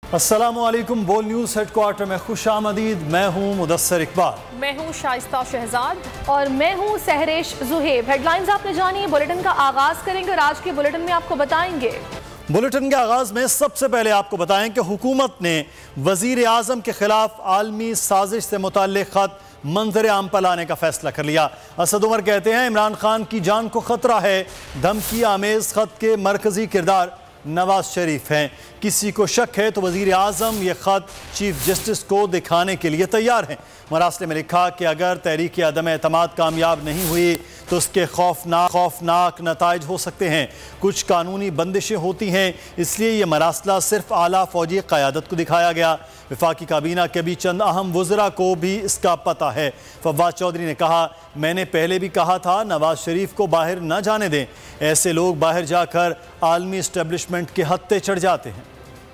अस्सलामुअलैकुम। बोल news headquarter में खुशामदीद। मैं हूँ मुदस्सर इकबाल। मैं हूँ शाइस्ता शहजाद और मैं हूँ सहरेश जुहेब। हेडलाइंस आपने जानी, बुलेटिन का आगाज करेंगे और आज के बुलेटिन में आपको बताएंगे। बुलेटिन के आगाज में सबसे पहले आपको बताएं कि हुकूमत ने वजीर आजम के खिलाफ आलमी साजिश से मुताल्लिक खत मंजर आम पर लाने का फैसला कर लिया। असद उमर कहते हैं इमरान खान की जान को खतरा है। धमकी आमेज खत के मरकजी किरदार नवाज शरीफ हैं। किसी को शक है तो वजीर आजम ये खत चीफ जस्टिस को दिखाने के लिए तैयार हैं। मरासले में लिखा कि अगर तहरीक अदम एतमाद कामयाब नहीं हुई तो उसके खौफनाक नताइज हो सकते हैं। कुछ कानूनी बंदिशें होती हैं, इसलिए यह मरासला सिर्फ आला फौजी क़यादत को दिखाया गया। वफाकी काबीना के भी चंद अहम वज़रा को भी इसका पता है। फवाद चौधरी ने कहा, मैंने पहले भी कहा था नवाज शरीफ को बाहर न जाने दें। ऐसे लोग बाहर जाकर आलमी इस्टेब्लिशमेंट के हत्थे चढ़ जाते हैं।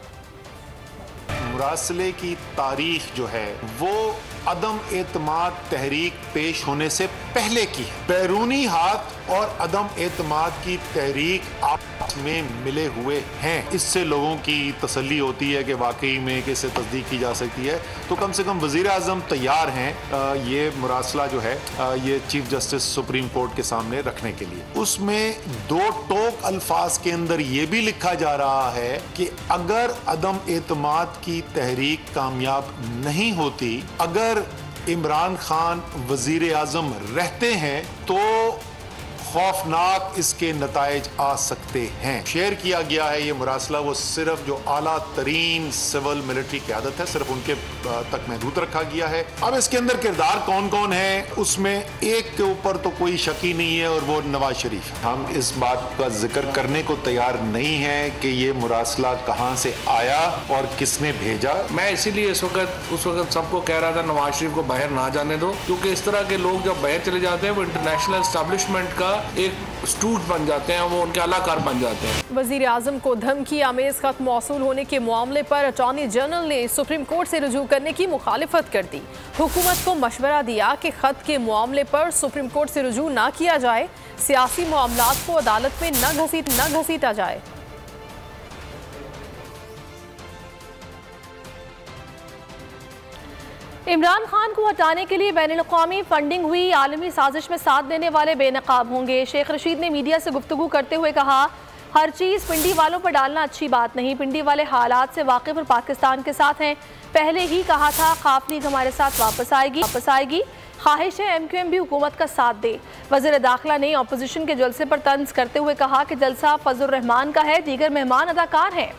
मुरासले की तारीख जो है वो अदम एतमाद तहरीक पेश होने से पहले की है। बैरूनी हाथ और अदम एतमाद की तहरीक आपस में मिले हुए हैं। इससे लोगों की तसल्ली होती है कि वाकई में इससे तस्दीक की जा सकती है। तो कम से कम वजीर आजम तैयार हैं ये मुरासला जो है ये चीफ जस्टिस सुप्रीम कोर्ट के सामने रखने के लिए। उसमें दो टोक अल्फाज के अंदर ये भी लिखा जा रहा है कि अगर अदम एतमाद की तहरीक कामयाब नहीं होती, अगर इमरान खान वजीर आजम रहते हैं तो खौफनाक इसके नताइज आ सकते हैं। शेयर किया गया है ये मुरासला वो सिर्फ जो आला तरीन सिविल मिलिट्री क़यादत है सिर्फ उनके तक महदूद रखा गया है। अब इसके अंदर किरदार कौन कौन है उसमें एक के ऊपर तो कोई शक ही नहीं है और वो नवाज शरीफ है। हम इस बात का जिक्र करने को तैयार नहीं है कि ये मुरासला कहाँ से आया और किसने भेजा। मैं इसीलिए उस वक्त सबको कह रहा था नवाज शरीफ को बाहर ना जाने दो, क्योंकि इस तरह के लोग जब बाहर चले जाते हैं वो इंटरनेशनल एस्टेब्लिशमेंट का एक स्टूट बन जाते हैं, वो उनके अलाकार बन जाते हैं। वजीर आजम को धमकी आमेज खत मौसूल होने के मामले पर अटॉर्नी जनरल ने सुप्रीम कोर्ट से रुजू करने की मुखालिफत कर दी। हुकूमत को मशवरा दिया कि खत के मामले पर सुप्रीम कोर्ट से रुजू ना किया जाए, सियासी मामलात को अदालत में न घसीटा जाए। इमरान खान को हटाने के लिए बैनुल-अक़वामी फंडिंग हुई आलमी साजिश में साथ देने वाले बेनकाब होंगे। शेख रशीद ने मीडिया से गुफ्तगू करते हुए कहा, हर चीज़ पिंडी वालों पर डालना अच्छी बात नहीं। पिंडी वाले हालात से वाकिफ और पाकिस्तान के साथ हैं। पहले ही कहा था काफ लीग हमारे साथ वापस आएगी। ख्वाहिश है MQM भी हुकूमत का साथ दे। वज़ीर दाखिला ने अपोजिशन के जलसे पर तंज करते हुए कहा कि जलसा फजल रहमान का है, दीगर मेहमान अदाकार हैं।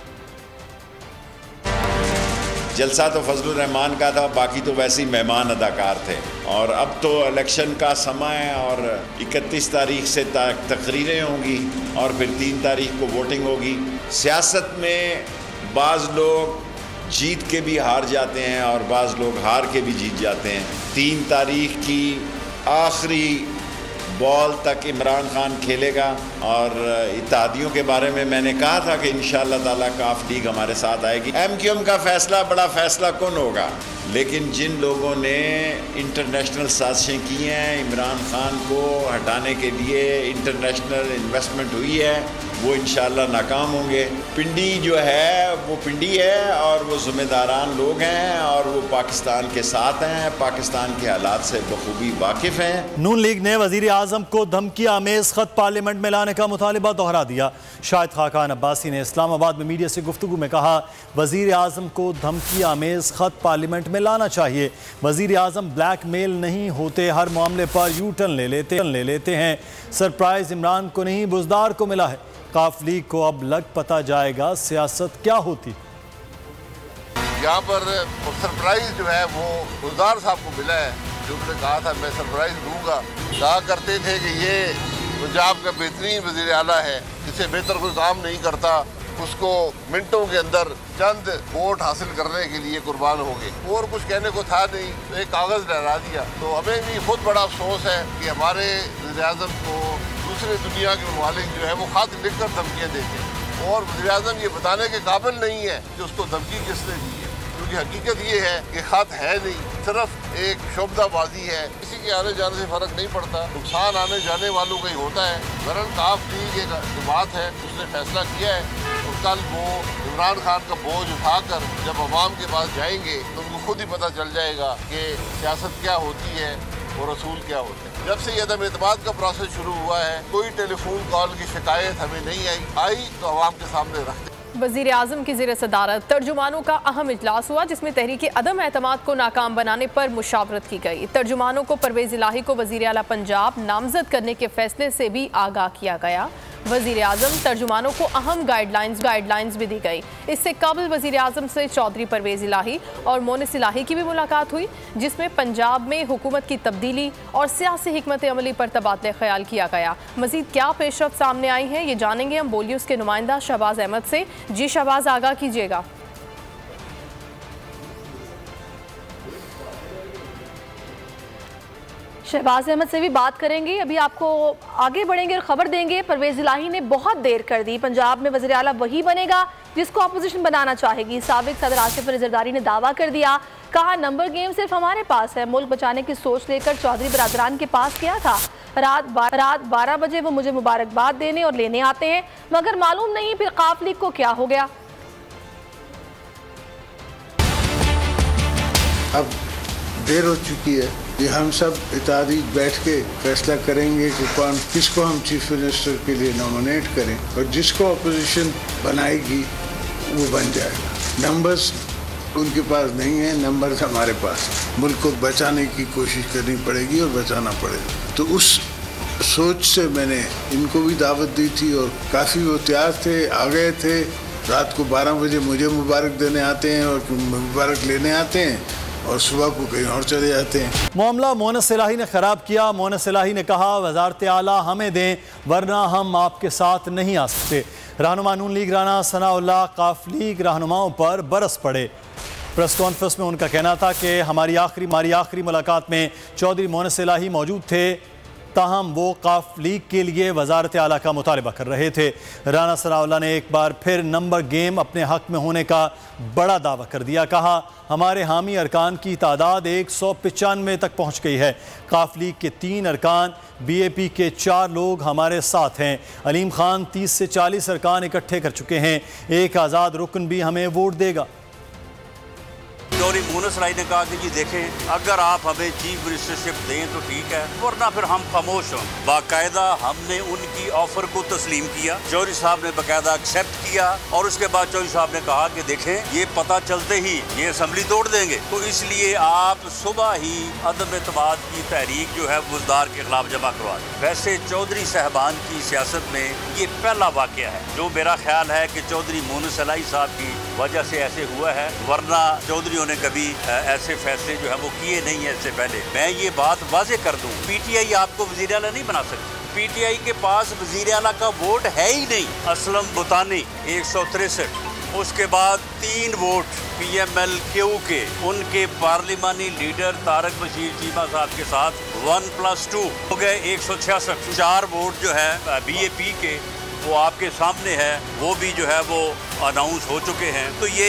जलसा तो फजलुर रहमान का था, बाकी तो वैसे ही मेहमान अदाकार थे। और अब तो इलेक्शन का समय और 31 तारीख से तकरीरें होंगी और फिर 3 तारीख को वोटिंग होगी। सियासत में बाज़ लोग जीत के भी हार जाते हैं और बाज़ लोग हार के भी जीत जाते हैं। 3 तारीख की आखिरी बॉल तक इमरान खान खेलेगा और इत्तेहादियों के बारे में मैंने कहा था कि इंशाअल्लाह ताला काफ लीग हमारे साथ आएगी। MQM का फैसला बड़ा फैसला कौन होगा, लेकिन जिन लोगों ने इंटरनेशनल साजिशें की हैं, इमरान खान को हटाने के लिए इंटरनेशनल इन्वेस्टमेंट हुई है, वो इंशाअल्लाह नाकाम होंगे। पिंडी जो है वो पिंडी है और वो ज़िम्मेदारान लोग हैं और वो पाकिस्तान के साथ हैं, पाकिस्तान के हालात से बखूबी वाकिफ़ हैं। नून लीग ने वज़ीर आज़म को धमकी आमेज खत पार्लियामेंट में लाने का मुतालिबा दोहरा दिया। शाहिद खाकान अब्बासी ने इस्लामाबाद में मीडिया से गुफ्तगू में कहा, वज़ीर आज़म को धमकी आमेज खत पार्लियामेंट में लाना चाहिए। वज़ीर आज़म ब्लैकमेल नहीं होते, हर मामले पर यू टर्न ले लेते हैं। सरप्राइज इमरान को नहीं बुज़दार को मिला है। काफ लीग को अब लग पता जाएगा सियासत क्या होती। यहाँ पर सरप्राइज जो है वो बुज़दार साहब को मिला है, जो उन्होंने कहा था मैं सरप्राइज दूंगा। कहा करते थे कि ये पंजाब का बेहतरीन वज़ीर आला है, जिसे बेहतर कोई काम नहीं करता, उसको मिनटों के अंदर चंद वोट हासिल करने के लिए कुर्बान हो गए। और कुछ कहने को था नहीं, तो एक कागज़ लहरा दिया। तो हमें भी खुद बड़ा अफसोस है कि हमारे वज़ीर आज़म को दूसरे दुनिया के ममालिक जो है वो खत लिख कर धमकियाँ देते हैं और वज़ीर आज़म ये बताने के काबिल नहीं है कि उसको धमकी किसने दी है, क्योंकि हकीकत ये है कि खत है नहीं, सिर्फ एक शोबदाबाजी है। किसी के आने जाने से फ़र्क नहीं पड़ता, नुकसान आने जाने वालों का ही होता है। वरन काफ लीग एक बात है, उसने फैसला किया है, कल वो इमरान खान का बोझ उठाकर जब अवाम के पास जाएंगे तो उनको खुद ही पता चल जाएगा कि सियासत क्या होती है और रसूल क्या होते हैं। जब से ये अदम एतमाद का प्रोसेस शुरू हुआ है, कोई टेलीफोन कॉल की शिकायत हमें नहीं आई तो अवाम के सामने रखते। वज़ीर आज़म की ज़ेर सदारत तर्जुमानों का अहम इजलास हुआ, जिसमें तहरीक अदम एतमाद को नाकाम बनाने पर मुशावरत की गई। तर्जुमानों को परवेज़ इलाही को वज़ीर आला पंजाब नामजद करने के फैसले से भी आगाह किया गया। वज़ीर आज़म तर्जुमानों को अहम गाइडलाइंस भी दी गई। इससे कबल वज़ीर आज़म से चौधरी परवेज़ इलाही और मोनिस इलाही की भी मुलाकात हुई, जिसमें पंजाब में हुकूमत की तब्दीली और सियासी हिकमत अमली पर तबादले ख्याल किया गया। मज़ीद क्या पेशरफ्त सामने आई हैं, ये जानेंगे हम बोलियो के नुमाइंदा शहबाज अहमद से। जी शहबाज, आगाह कीजिएगा। शहबाज अहमद से भी बात करेंगे, अभी आपको आगे बढ़ेंगे और ख़बर देंगे। परवेज़ इलाही ने बहुत देर कर दी, पंजाब में वज़ीर आला वही बनेगा जिसको अपोजिशन बनाना चाहेगी। साबिक सदर आसिफ अली ज़रदारी ने दावा कर दिया, कहा नंबर गेम सिर्फ हमारे पास है। मुल्क बचाने की सोच लेकर चौधरी बरादरान के पास गया था। रात 12 बजे वो मुझे मुबारकबाद देने और लेने आते हैं, मगर मालूम नहीं फिर काफ लीग को क्या हो गया। अब देर हो चुकी है, ये हम सब इत्तेहादी बैठ के फैसला करेंगे कि कौन किसको हम चीफ मिनिस्टर के लिए नॉमिनेट करें, और जिसको अपोजिशन बनाएगी वो बन जाएगा। नंबर्स उनके पास नहीं है, नंबर्स हमारे पास है। मुल्क को बचाने की कोशिश करनी पड़ेगी और बचाना पड़ेगा। तो उस सोच से मैंने इनको भी दावत दी थी और काफ़ी वो तैयार थे, आ गए थे। रात को 12 बजे मुझे मुबारक देने आते हैं और मुबारक लेने आते हैं और सुबह को कहीं और चले जाते हैं। मामला मोनिस इलाही ने ख़राब किया। मोनिस इलाही ने कहा, वज़ारत आला हमें दें वरना हम आपके साथ नहीं आ सकते। रहनुमा नून लीग राना सनाउल्लाह काफ लीग रहनुमाओं पर बरस पड़े। प्रेस कॉन्फ्रेंस में उनका कहना था कि हमारी आखिरी मुलाकात में चौधरी मोनिस इलाही मौजूद थे, ताहम वो काफ लीग के लिए वज़ारत आला का मुतालबा कर रहे थे। राना सनाउल्लाह ने एक बार फिर नंबर गेम अपने हक में होने का बड़ा दावा कर दिया। कहा, हमारे हामी अरकान की तादाद 195 तक पहुँच गई है। काफ लीग के 3 अरकान, BAP के 4 लोग हमारे साथ हैं। अलीम खान 30 से 40 अरकान इकट्ठे कर चुके हैं। एक आज़ाद रुकन भी हमें वोट देगा। चौधरी मोनिस इलाही ने कहा कि जी देखें, अगर आप हमें चीफ मिनिस्टरशिप दें तो ठीक है, वरना फिर हम खामोश हों। बाकायदा हमने उनकी ऑफर को तस्लीम किया, चौधरी साहब ने बाकायदा एक्सेप्ट किया और उसके बाद चौधरी साहब ने कहा कि देखें, ये पता चलते ही ये असम्बली तोड़ देंगे, तो इसलिए आप सुबह ही अदम एतमाद की तहरीक जो है बुज़दार के खिलाफ जमा करवा दें। वैसे चौधरी साहबान की सियासत में ये पहला वाक़या है जो मेरा ख्याल है कि चौधरी मोनिस इलाही साहब की वजह से ऐसे हुआ है, वरना चौधरी ने कभी ऐसे फैसले जो है वो किए नहीं है इससे पहले। मैं ये बात वाज़ेह कर दूं, PTI आपको वज़ीर आला नहीं बना सकती। PTI के पास वज़ीर आला का वोट है ही नहीं। असलम बुतानी 163, उसके बाद 3 वोट PMLQ के, उनके पार्लिमानी लीडर तारक बशीर चीमा साहब के साथ 1+2 हो गए 166। 4 वोट जो है BAP के वो आपके सामने है, वो भी जो है वो अनाउंस हो चुके हैं। तो ये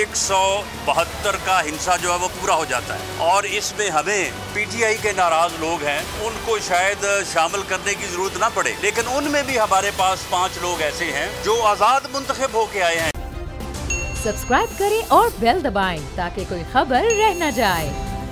172 का हिस्सा जो है वो पूरा हो जाता है और इसमें हमें PTI के नाराज लोग हैं उनको शायद शामिल करने की जरूरत ना पड़े, लेकिन उनमें भी हमारे पास 5 लोग ऐसे हैं जो आज़ाद मुंतखब होके आए हैं। सब्सक्राइब करें और बेल दबाएं ताकि कोई खबर रह न जाए।